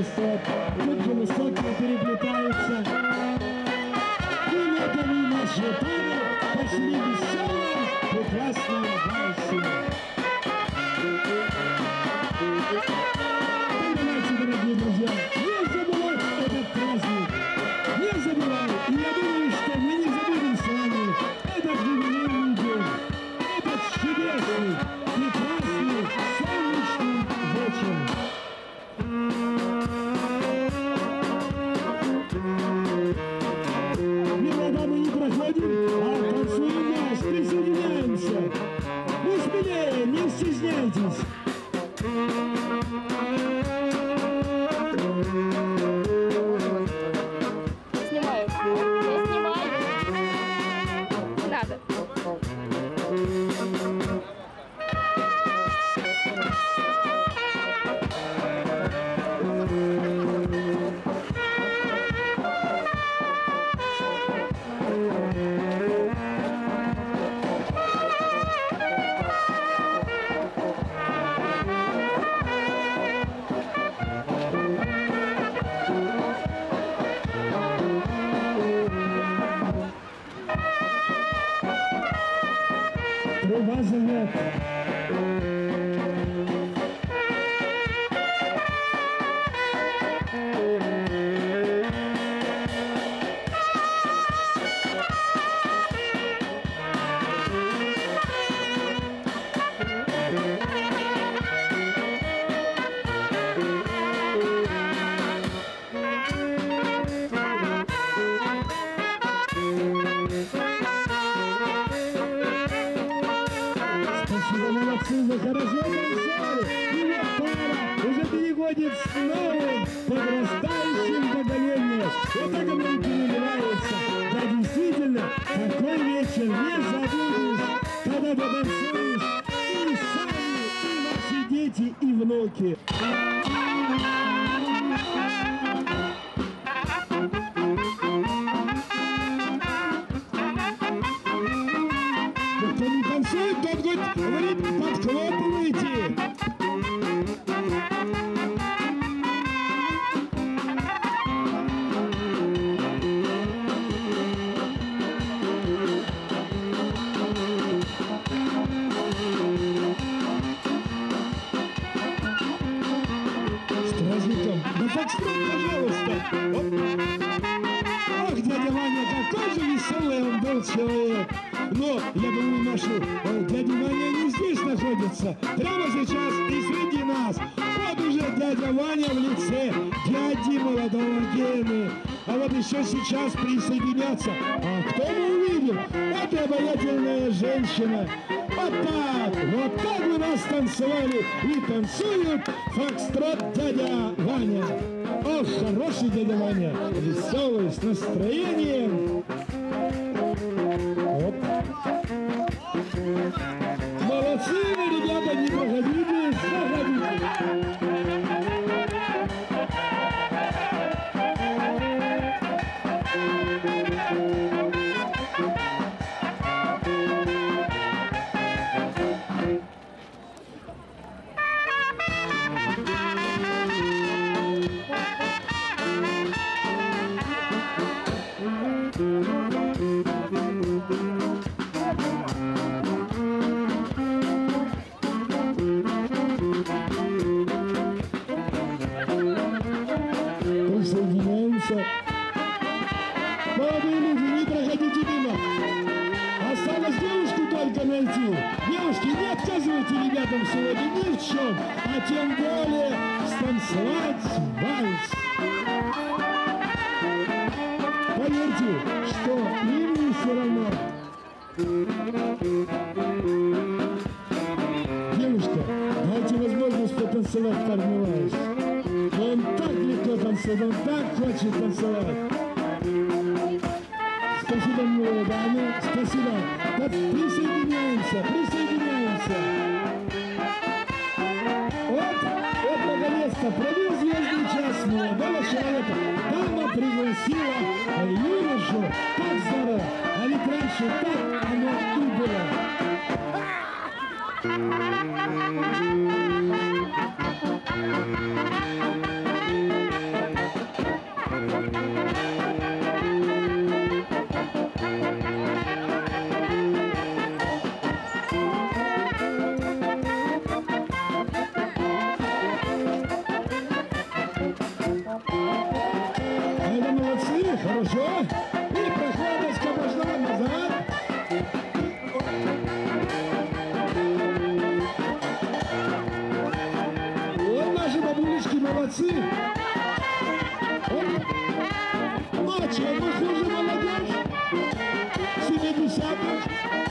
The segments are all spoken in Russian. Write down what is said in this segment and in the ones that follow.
высот, тут же высокие переплетаются. И вот они, наши пары, пошли веселым, прекрасным вальсом. Давайте, дорогие друзья, не забывать этот праздник. Не забывай, и я думаю, что мы не забудем с вами этот юбилейный день, этот чудесный, прекрасный, солнечный вечер. Никогда мы не проходим, а танцуем нас, присоединяемся. Ну, смелее, не стесняйтесь. Снимаю. Я снимаю. Не надо. Труба зовет. Спасибо, молодцы, вы хорошо танцевали. И вот пара уже переходит с новым подрастающим поколением. Вот так оно и переливается. Да, действительно, такой вечер не забудешь, когда потанцуешь и сами, и ваши дети, и внуки. Кто не танцует, тот говорит, подхлопывайте. С праздником. Да фокстрот, пожалуйста. Оп. Ах, дядя Ваня, какой же веселый он был человек. Но, я думаю, наши дяди Ваня не здесь находятся. Прямо сейчас и среди нас. Вот уже дядя Ваня в лице дяди молодого Гены. А вот еще сейчас присоединятся. А кто мы увидим? Это обаятельная женщина. Вот так у нас танцевали и танцуют фокстрот дядя Ваня. Ох, хороший дядя Ваня, веселый, с настроением. Оп. Молодцы вы, ребята, не проходите, заходите. Присоединяемся. Молодые люди, не проходите мимо. Осталось девушку только найти. Девушки, не отказывайте ребятам сегодня ни в чем, а тем более станцевать вальс. Поверьте, что им не все равно. Девушка, дайте возможность потанцевать парный вальс. Он так легко танцует, он так хочет танцевать. Спасибо, милые дамы, спасибо. Присоединяемся, присоединяемся. Вот наконец-то пробил звездный час молодого человека. Дама пригласила юношу. Как здорово. А ведь раньше так оно и было. молодцы. Вот. Ну а чем мы хуже молодежь? 70-х.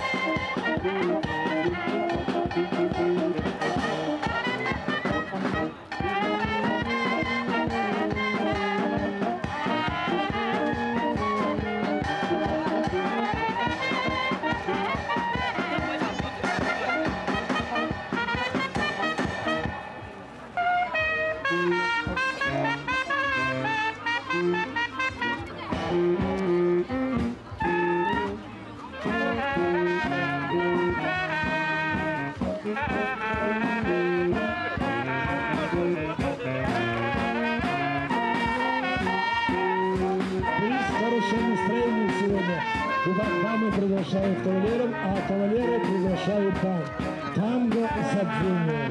Дамы приглашают кавалеров, а кавалеры приглашают дам. Танго забвения.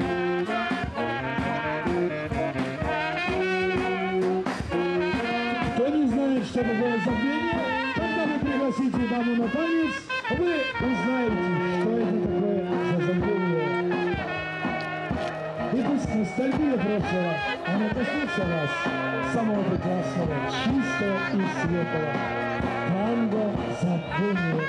Кто не знает, что такое забвение, когда вы пригласите даму на танец, вы узнаете, что это такое за забвение. И пусть ностальгия прошлого, она коснется вас, самого прекрасного, чистого и светлого. Танго забвения.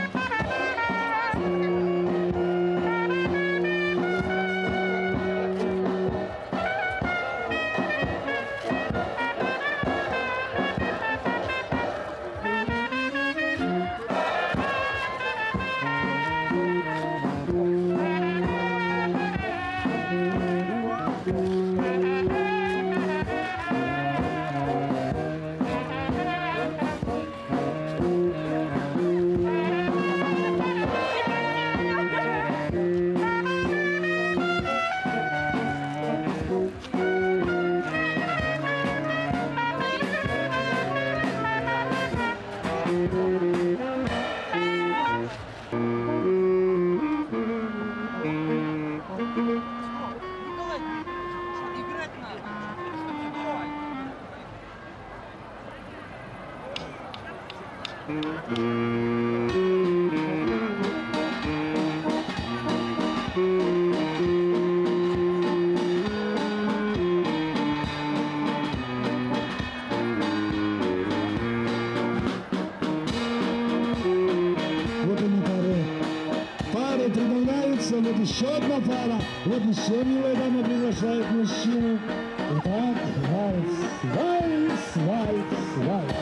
Вот еще одна пара, вот еще милая дама приглашает мужчину. Итак, вальс, вальс, вальс, вальс.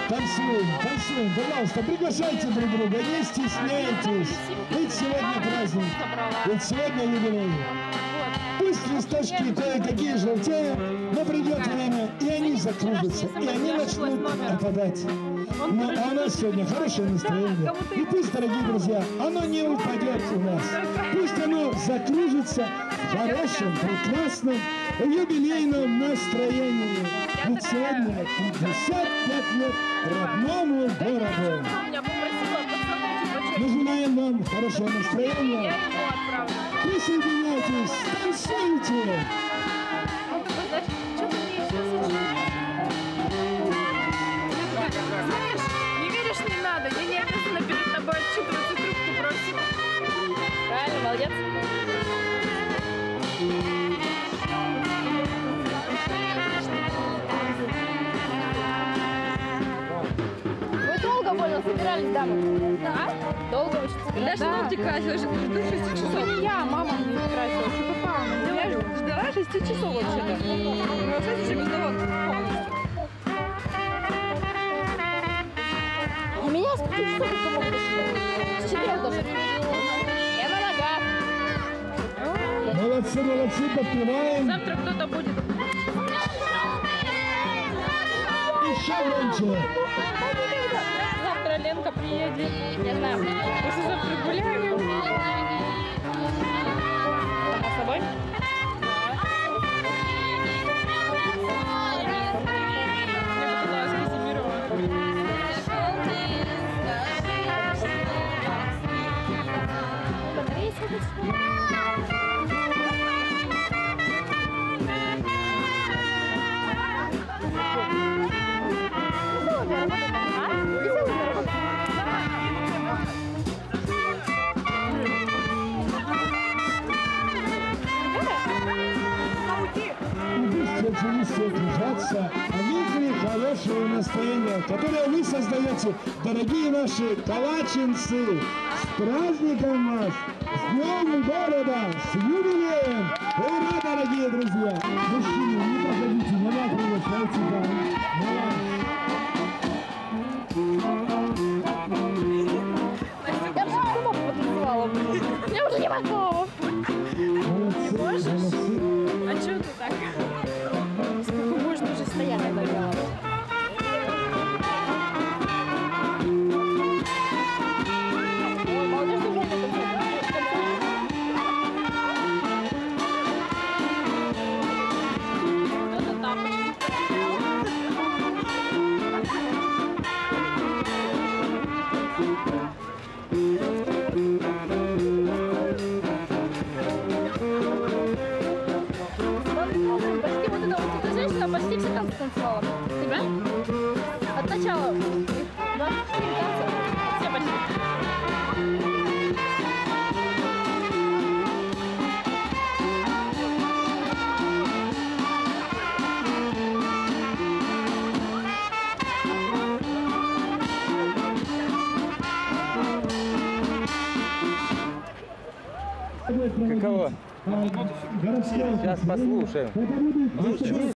Танцуем, танцуем, пожалуйста, приглашайте друг друга, не стесняйтесь. Ведь сегодня праздник. праздник, ведь сегодня юбилей. Пусть листочки кое-какие желтеют, но придет время, и они закружатся, и они начнут опадать. Но у нас сегодня хорошее настроение. И пусть, дорогие друзья, оно не упадет у нас. Пусть оно закружится в хорошем, прекрасном, юбилейном настроении. Ведь сегодня 55 лет родному городу. Мы желаем вам хорошего настроения. Присоединяйтесь, танцуйте! Знаешь, не веришь, не надо. Я не обязана перед тобой отчитываться, трубку бросить. Правильно, молодец. Вы долго больно собирались, дамы? Да? Долго очень собирались? Даша, ногти красила, жду 6 часов. Не я, мама мне красила. Что попало? Я ждала 6 часов вообще-то. Ну, кстати, еще без доводки полностью. У меня с 5 часов только могут дошли. С 4 даже. Я на ногах. Молодцы, молодцы, подпеваем. Завтра кто-то будет. Еще громче. Завтра Ленка приедет. Я знаю. Послезавтра гуляем. Сама с собой? Я пыталась Казимирова. Пусть эти листья держатся, они хорошего настроения, которое вы создаете, дорогие наши калачинцы. С праздником вас! С Днем города! С юбилеем! Ура, дорогие друзья! Мужчины, не проходите, не надо приглашайте, да. Я уже сама потанцевала. Я уже не могу. Молодцы, молодцы. А что ты так? Сколько можно уже стоять на делать? Молодежь уже Кто-то тапочки. Почти вот эта вот эта женщина почти все танцы танцевала. Тебя? От начала. 24 танца. Все почти. Каково? Сейчас Сейчас послушаем.